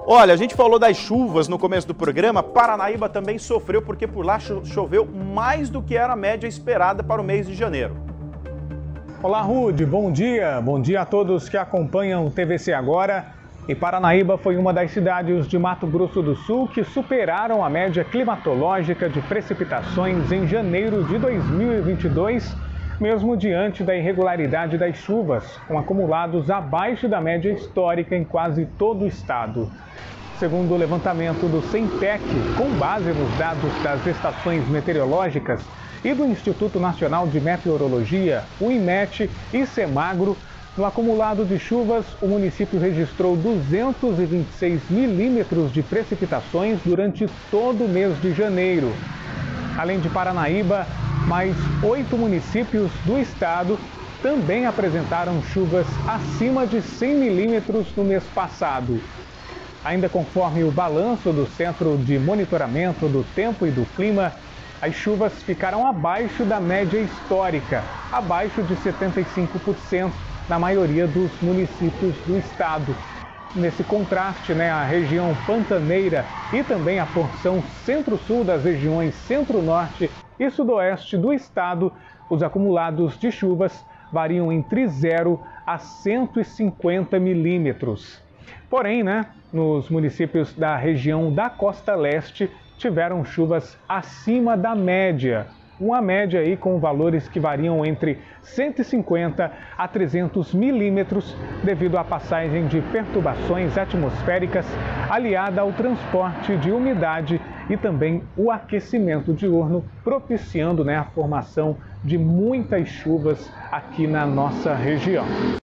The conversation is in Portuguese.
Olha, a gente falou das chuvas no começo do programa. Paranaíba também sofreu porque por lá choveu mais do que era a média esperada para o mês de janeiro. Olá, Rude, bom dia. Bom dia a todos que acompanham o TVC Agora. E Paranaíba foi uma das cidades de Mato Grosso do Sul que superaram a média climatológica de precipitações em janeiro de 2022, mesmo diante da irregularidade das chuvas, com acumulados abaixo da média histórica em quase todo o estado. Segundo o levantamento do CENPEC, com base nos dados das estações meteorológicas e do Instituto Nacional de Meteorologia, o INMET e CEMAGRO, no acumulado de chuvas, o município registrou 226 milímetros de precipitações durante todo o mês de janeiro. Além de Paranaíba, mais 8 municípios do estado também apresentaram chuvas acima de 100 milímetros no mês passado. Ainda conforme o balanço do Centro de Monitoramento do Tempo e do Clima, as chuvas ficaram abaixo da média histórica, abaixo de 75% na maioria dos municípios do estado. Nesse contraste, a região pantaneira e também a porção centro-sul das regiões centro-norte e sudoeste do estado, os acumulados de chuvas variam entre 0 a 150 milímetros. Porém, nos municípios da região da costa leste tiveram chuvas acima da média. Uma média aí com valores que variam entre 150 a 300 milímetros devido à passagem de perturbações atmosféricas aliada ao transporte de umidade e também o aquecimento diurno, propiciando a formação de muitas chuvas aqui na nossa região.